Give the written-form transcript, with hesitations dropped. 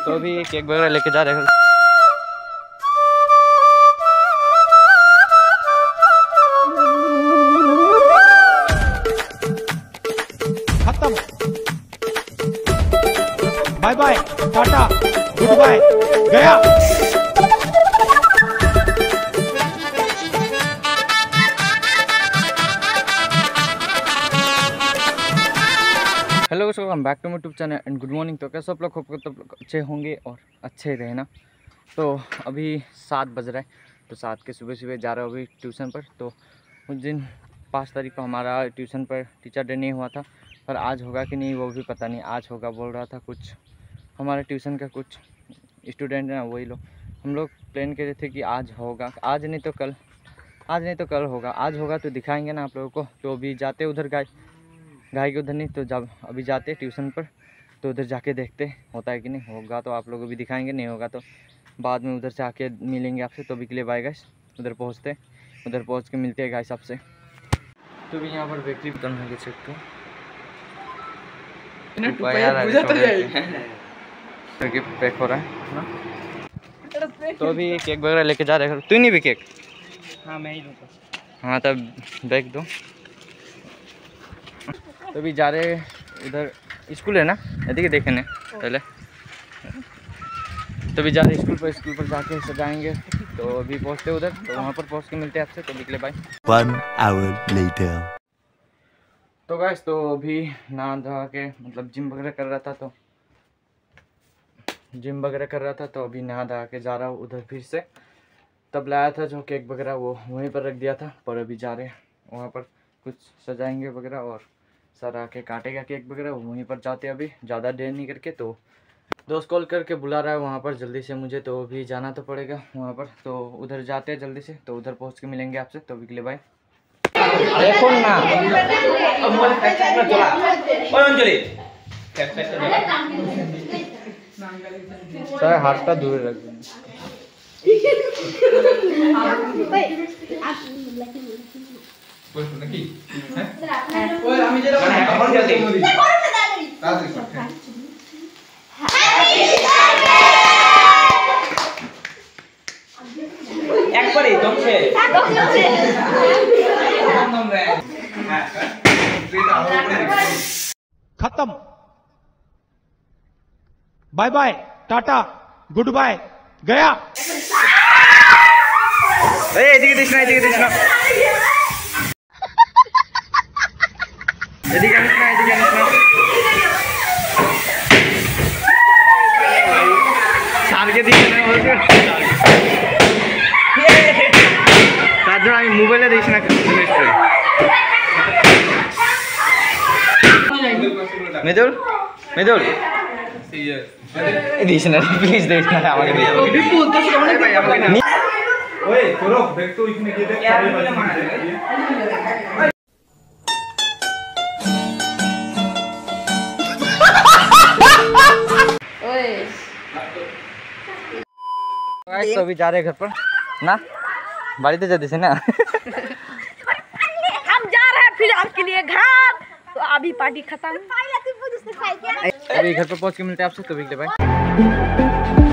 तो अभी केक वगैरह लेके जा रहे हैं। खत्म, bye bye, tata, good bye, गया। Hello so welcome back to my YouTube channel and good morning. तो कैसे आप लोग खूब अच्छे होंगे और अच्छे रहे ना। तो अभी 7 बज रहा है, तो 7 के सुबह जा रहा हूँ अभी ट्यूशन पर। तो उस दिन 5 तारीख को हमारा ट्यूशन पर टीचर डे नहीं हुआ था, पर आज होगा कि नहीं वो भी पता नहीं। आज होगा बोल रहा था कुछ हमारे ट्यूशन का कुछ स्टूडेंट हैं वही लोग। हम लोग प्लान कर रहे थे कि आज होगा, आज नहीं तो कल होगा। आज होगा तो दिखाएंगे ना आप लोगों को। तो अभी जाते उधर गाय के उधर नहीं, तो जब अभी जाते ट्यूशन पर तो उधर जाके देखते होता है कि नहीं। होगा तो आप लोगों को भी दिखाएंगे, नहीं होगा तो बाद में उधर से आके मिलेंगे आपसे। तो अभी के लिए बाय गाइस, उधर पहुँच के मिलते हैं गाइस आपसे। तो भी यहाँ पर बेकरी बटन है, देख सकते हो पैक हो रहा है ना। तो अभी केक वगैरह लेके जा रहे हैं। तू नहीं भी केक? हाँ मैं ही दूँगा। हाँ तब बैग दो। तो अभी जा रहे उधर स्कूल है ना, यदि देखने पहले। तो अभी जा रहे स्कूल पर जाके सजाएंगे। तो अभी पहुँचते उधर, तो वहाँ पर पहुँच के मिलते हैं आपसे। तो निकले बाय। 1 hour later. तो गाइस तो अभी नहा धो के मतलब जिम वगैरह कर रहा था। तो अभी नहा धो के जा रहा हूँ उधर फिर से। तब लाया था जो केक वगैरह वो वहीं पर रख दिया था, पर अभी जा रहे हैं वहाँ पर कुछ सजाएंगे वगैरह और सर आके काटेगा केक वगैरह। वहीं पर जाते अभी ज़्यादा देर नहीं करके। तो दोस्त कॉल करके बुला रहा है वहाँ पर जल्दी से मुझे, तो अभी जाना तो पड़ेगा वहाँ पर। तो उधर जाते हैं जल्दी से, तो उधर पहुँच के मिलेंगे आपसे। तो अभी के लिए बाय। देखो ना सर हाथ दूर रख दें। खत्म, bye bye, tata, good bye, गया। एदिके देखना सारखे दिखना তার জন্য আমি মোবাইলে দিস না। মেদুল দিস না প্লিজ, দিস না আমাকে तो अभी जा रहे घर पर ना, बाड़ी जाते थे ना। हम जा रहे हैं फिर आपके लिए घर। तो अभी पार्टी खत्म, अभी घर पर पहुंच के मिलते हैं आपसे। तो भी बाय।